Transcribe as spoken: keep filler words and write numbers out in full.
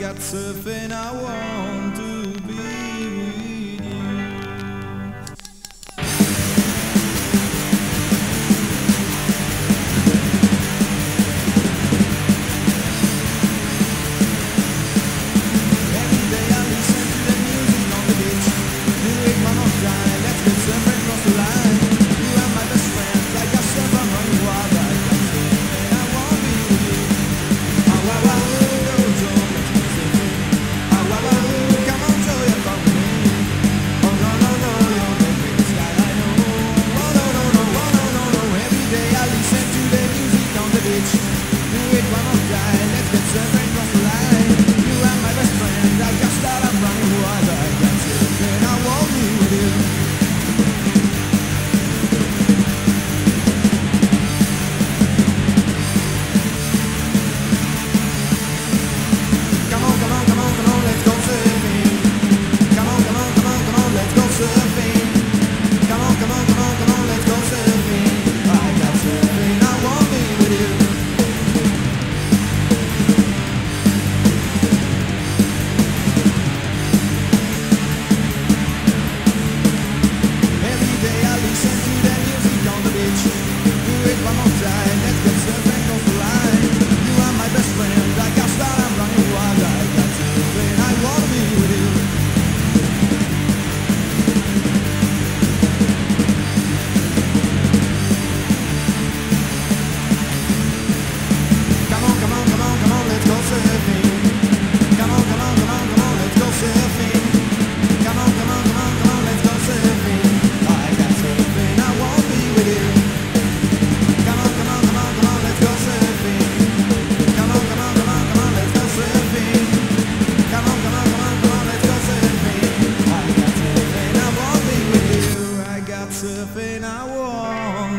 got surfing, I want to be with you. Every day I listen to the music on the beach. You wake my mouth dry, let's get surfing across the line. You are my best friend, I got surf, I'm running wild, I got surfing, I want to be with you. Ah, wow, wow, oh, Joe, let's go surfing. Ah, wow, wow, oh, come on, Joe, you're from me. Oh, no, no, no, you're the greatest guy I know. Oh, no, no, no, oh, no, no, no. Every day I listen to the music on the beach. You wait one more time, let's get surfing across the line. You are my best friend, I just start, I'm running wild, I got surfing, I want to be with you. Come on, come on, come on, come on, let's go surfing. Come on, come on, come on, come on, let's go surfing. Come on, come on, come on, come on, let's go surfing. I got surfing, I want to be with you. Every day I listen to the music on the beach. Do it one more time, let's get surfing across the line. You are my best friend, I got start, I'm running wild, I got surfing, I want to be with you. Come on, come on, come on, come on, let's go surfing. Come on, come on, come on, come on, let's go surfing. Come on, come on, come on, come on, let's go surfing. I got surfing, I want to be with you. Come on, come on, come on, come on, let's go surfing. Come on, come on, come on, come on, let's go surfing. Come on, come on, come on, come on, let's go surfing. I got surfing, I want to be with you. I got surfing, I want